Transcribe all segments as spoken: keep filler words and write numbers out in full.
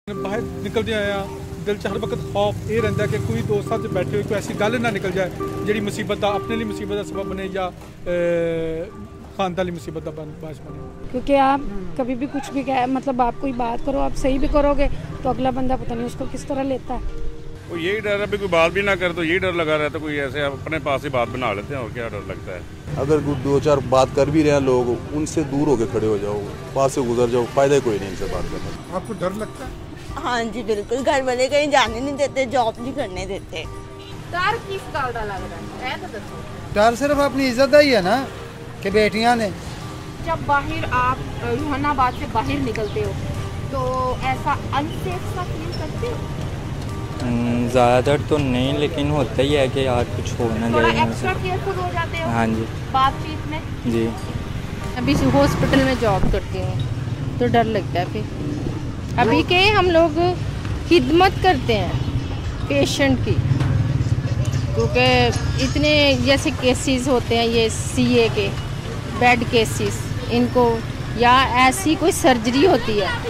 बाहर निकलते आए दिल च हर वक्त खौफ ये रहा कि कोई दोस्तों से बैठे हुए कोई ऐसी गल ना निकल जाए जी मुसीबत का अपने लिए मुसीबत का सबब बने या खानदानी मुसीबत का बाश बने। क्योंकि आप कभी भी कुछ भी कह मतलब आप कोई बात करो आप सही भी करोगे तो अगला बंदा पता नहीं उसको किस तरह लेता है। वो यही डर है भी कोई बात भी ना करे तो यही डर लगा रहता है, कोई ऐसे अपने पास ही बात बना लेते हैं और क्या डर लगता है। अगर दो चार बात कर भी रहे हैं लोग उनसे दूर होकर खड़े हो जाओ, पास से गुजर जाओ, फायदा कोई नहीं इनसे बात करने। आपको डर लगता है? हाँ जी बिल्कुल, घर वाले कहीं जाने नहीं देते, जॉब नहीं करने देते। डर किस गल दा लग रहा है तो दसो। डर सिर्फ अपनी इज्जत का ही है ना कि बेटियां ने। जब बाहर आप रुहानाबाद से बाहर निकलते हो तो ऐसा अनसेफ सा फील करते हो? ज़्यादातर तो नहीं, लेकिन होता ही है कि यार कुछ हो ना थोड़ा जाए, एक्स्ट्रा केयरफुल हो जाते हो। हाँ जी बातचीत में जी। अभी हॉस्पिटल में जॉब करती हूँ तो डर लगता है। फिर अभी के हम लोग खिदमत करते हैं पेशेंट की, क्योंकि इतने जैसे केसेस होते हैं ये सीए के बेड केसेस, इनको या ऐसी कोई सर्जरी होती है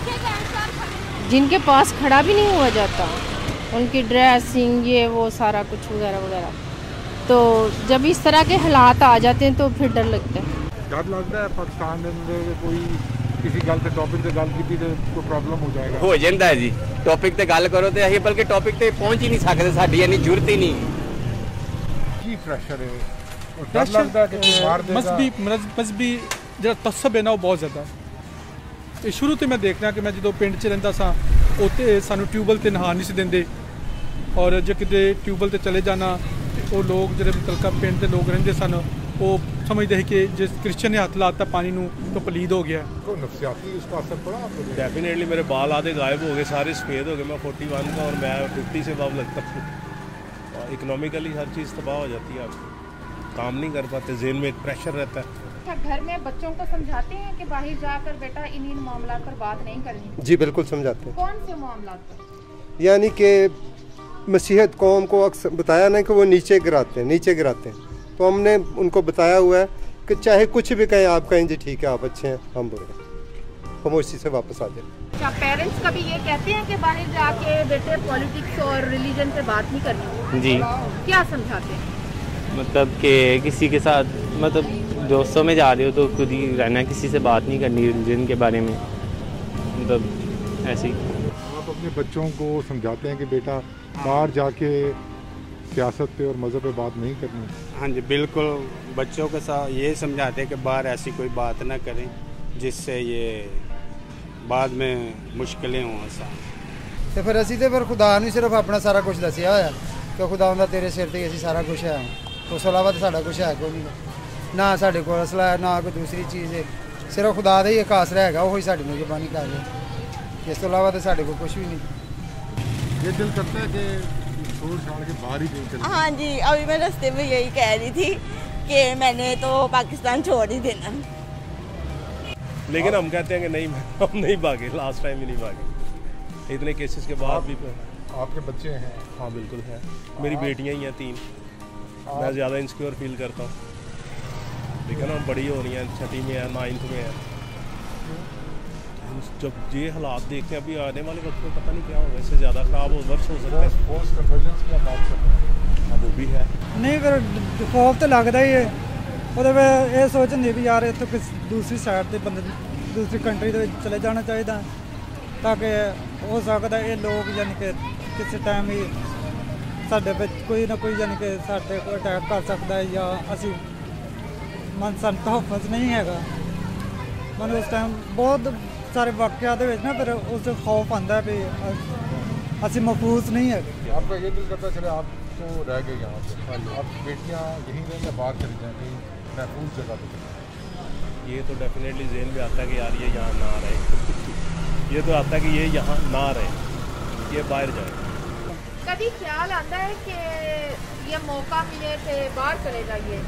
जिनके पास खड़ा भी नहीं हुआ जाता, उनकी ड्रेसिंग ये वो सारा कुछ वगैरह वगैरह, तो जब इस तरह के हालात आ जाते हैं तो फिर डर लगता है। डर लगता है पाकिस्तान में कोई किसी गल ते टॉपिक ते गल की तो कोई प्रॉब्लम हो जाएगा हो जाता है जी। टॉपिक ते गल करो तो असीं बल्कि टॉपिक ते पहुंच ही नहीं सकते, साडी इन्नी जरूरत ही नहीं। की प्रेशर है और डर लगता है कि मार देगा। मजहबी मजहबी जो तसब है ना वो बहुत ज़्यादा है। शुरू तो मैं देखना कि मैं जो पिंड च रहिंदा सा उत्ते सानू ट्यूबल ते नहा नहीं सी देंदे, और जो किते ट्यूबल ते चले जाना वो लोग जो मुतलका पिंड के लोग रहिंदे सन वो समझते हैं कि जिस क्रिश्चियन ने हाथ लाता पानी नू तो पलीद हो गया। तो नफसियाती उसका असर पड़ा आपको? डेफिनेटली मेरे बाल आधे गायब हो गए, सारे सफ़ेद हो गए। मैं फोर्टी वन का और मैं फिफ्टी से बाब लगता हूँ। और इकनॉमिकली हर चीज़ तबाह हो जाती है, आपको काम नहीं कर पाते, जेल में एक प्रेशर रहता है। घर में बच्चों को समझाते हैं कि बाहर जाकर बेटा इन इन मामलों पर बात नहीं करनी? जी बिल्कुल समझाते हैं। कौन से मामला पर? यानी कि मसीहत कौम को अक्सर बताया ना कि वो नीचे गिराते हैं, नीचे गिराते हैं, तो हमने उनको बताया हुआ है कि चाहे कुछ भी कहें आप कहें जी ठीक है आप अच्छे हैं हम बुरे हैं, खामोशी से वापस आ जाए। क्या पेरेंट्स कभी ये कहते हैं कि बाहर जाके बेटे पॉलिटिक्स और रिलीजन पे बात नहीं करनी? जी। क्या समझाते हैं? मतलब कि किसी के साथ मतलब दोस्तों में जा रहे हो तो खुद ही रहना, किसी से बात नहीं करनी रिलीजन के बारे में, मतलब ऐसे ही। आप अपने बच्चों को समझाते हैं कि बेटा बाहर जाके सियासत पे और मज़हब पे बात नहीं करनी? हाँ जी बिल्कुल, बच्चों के साथ ये समझाते हैं कि बाहर ऐसी कोई बात ना करें जिससे ये बाद में मुश्किलें हों आसान। तो फिर असी तो फिर खुदा ने सिर्फ अपना सारा कुछ दसिया होया कि खुदा उन्दा तेरे सिर ते असी सारा कुछ है, उस तो अलावा तो साडा कुछ है कोई नहीं, ना साढ़े को असला है ना कोई दूसरी चीज़ है, सिर्फ खुदा का ही एक आसरा है, वही साड़ी मेजबानी कर रहे, इस तो अलावा तो साढ़े को कुछ भी नहीं। ये दिल करता है कि छोड़ छाड़ के बाहर ही नहीं चले? हाँ जी, अभी मैं रास्ते में यही कह रही थी कि मैंने तो पाकिस्तान छोड़ ही देना, लेकिन हम कहते हैं कि नहीं हम नहीं भागे, लास्ट टाइम ही नहीं भागे इतने केसेस के बाद भी। आपके बच्चे हैं? हाँ बिल्कुल है, मेरी बेटियां ही हैं तीन। मैं ज़्यादा इंसिक्योर फील करता हूँ, लेकिन हम बड़ी हो रही हैं, छठी में है, नाइन्थ में है। जब ये हालात देखते हैं अभी आने वाले वक्त में पता नहीं क्या होगा, इससे ज़्यादा खराब हो वर्ष हो सकता है। फोर्स कन्वर्जेंस की बात कर रहे हैं? हाँ वो भी है। नहीं फिर खौफ तो लगता ही है, ਉਹਦੇ ਵੇ ਇਹ ਸੋਚਦੇ ਵੀ ਯਾਰ ਇੱਥੋਂ ਕਿਸ ਦੂਸਰੀ ਸਾਈਡ ਤੇ ਬੰਦੇ ਦੂਸਰੀ ਕੰਟਰੀ ਦੇ ਵਿੱਚ ਚਲੇ ਜਾਣਾ ਚਾਹੀਦਾ ਤਾਂ ਕਿ ਹੋ ਸਕਦਾ ਇਹ ਲੋਕ ਯਾਨੀ ਕਿ ਕਿਸੇ ਟਾਈਮ ਹੀ ਸਾਡੇ ਵਿੱਚ ਕੋਈ ਨਾ ਕੋਈ ਯਾਨੀ ਕਿ ਸਾਡੇ ਕੋਲ ਅਟੈਕ ਕਰ ਸਕਦਾ ਹੈ ਜਾਂ ਅਸੀਂ ਮਨ ਸਾਨੂੰ ਤਹਫਜ਼ ਨਹੀਂ ਹੈਗਾ। ਮਨ ਉਸ ਟਾਈਮ ਬਹੁਤ ਸਾਰੇ ਵਾਕਿਆ ਦੇ ਵਿੱਚ ਨਾ ਫਿਰ ਉਸ ਖੌਫ ਆਉਂਦਾ ਵੀ ਅਸੀਂ ਮਹਿਫੂਜ਼ ਨਹੀਂ ਹੈ। आपका ये दिल करता चले आप तो रह गए यहाँ पे, अब बेटियाँ यहीं रहें या बाहर चली जाएँ कहीं महफूज जगह पे? ये तो डेफिनेटली जेहन में आता है कि यार ये यहाँ ना रहे ये तो आता है कि ये यहाँ ना रहे, ये बाहर जाए। कभी ख्याल आता है कि ये मौका मिले तो बाहर चले जाइए?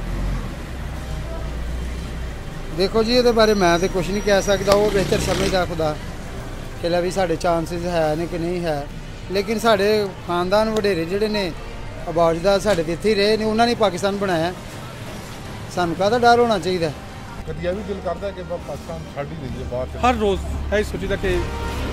देखो जी ये बारे मैं तो कुछ नहीं कह सकता, वो बेहतर समझदा खुदा कि भी साढ़े चांसेस है ने कि नहीं है, लेकिन साढ़े खानदान वडेरे जिहड़े ने आबाजदा साढ़े इत्थे ही रहे ने, उन्होंने पाकिस्तान बनाया, सानू काहदा डर होना चाहिए? कभी यह भी दिल करता है कि पाकिस्तान छड़ ही दीजिए बाहर? हर रोज़ है सोचीदा कि